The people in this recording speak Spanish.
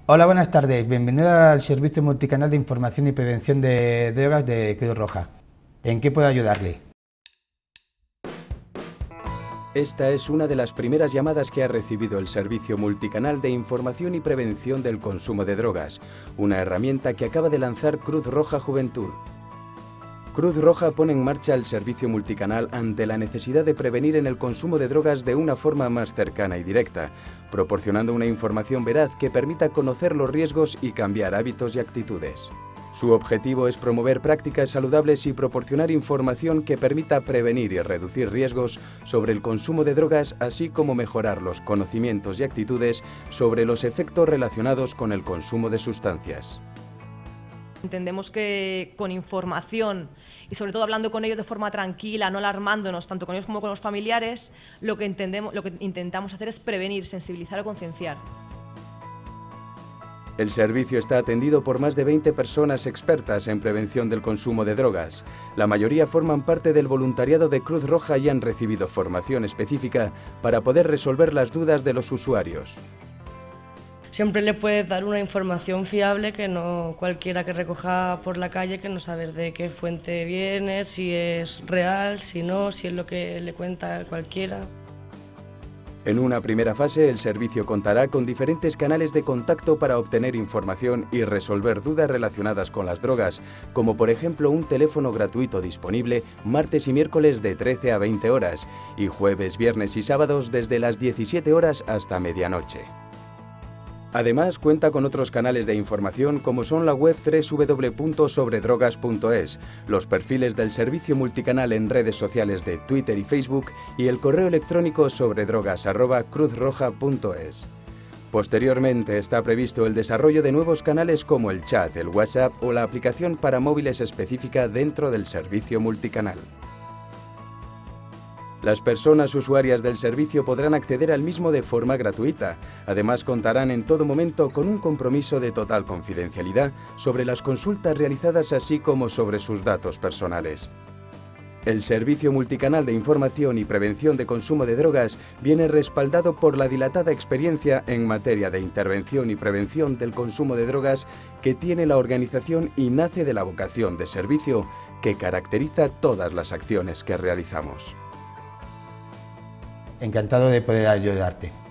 Hola, buenas tardes. Bienvenido al Servicio Multicanal de Información y Prevención de Drogas de Cruz Roja. ¿En qué puedo ayudarle? Esta es una de las primeras llamadas que ha recibido el Servicio Multicanal de Información y Prevención del Consumo de Drogas, una herramienta que acaba de lanzar Cruz Roja Juventud. Cruz Roja pone en marcha el servicio multicanal ante la necesidad de prevenir en el consumo de drogas de una forma más cercana y directa, proporcionando una información veraz que permita conocer los riesgos y cambiar hábitos y actitudes. Su objetivo es promover prácticas saludables y proporcionar información que permita prevenir y reducir riesgos sobre el consumo de drogas, así como mejorar los conocimientos y actitudes sobre los efectos relacionados con el consumo de sustancias. Entendemos que con información y sobre todo hablando con ellos de forma tranquila, no alarmándonos tanto con ellos como con los familiares, lo que intentamos hacer es prevenir, sensibilizar o concienciar. El servicio está atendido por más de 20 personas expertas en prevención del consumo de drogas. La mayoría forman parte del voluntariado de Cruz Roja y han recibido formación específica para poder resolver las dudas de los usuarios. Siempre le puedes dar una información fiable que no cualquiera que recoja por la calle, que no sabe de qué fuente viene, si es real, si no, si es lo que le cuenta cualquiera. En una primera fase, el servicio contará con diferentes canales de contacto para obtener información y resolver dudas relacionadas con las drogas, como por ejemplo un teléfono gratuito disponible martes y miércoles de 13 a 20 horas y jueves, viernes y sábados desde las 17 horas hasta medianoche. Además, cuenta con otros canales de información como son la web www.sobredrogas.es, los perfiles del servicio multicanal en redes sociales de Twitter y Facebook y el correo electrónico sobredrogas@cruzroja.es. Posteriormente está previsto el desarrollo de nuevos canales como el chat, el WhatsApp o la aplicación para móviles específica dentro del servicio multicanal. Las personas usuarias del servicio podrán acceder al mismo de forma gratuita. Además, contarán en todo momento con un compromiso de total confidencialidad sobre las consultas realizadas, así como sobre sus datos personales. El Servicio Multicanal de Información y Prevención de Consumo de Drogas viene respaldado por la dilatada experiencia en materia de intervención y prevención del consumo de drogas que tiene la organización y nace de la vocación de servicio que caracteriza todas las acciones que realizamos. Encantado de poder ayudarte.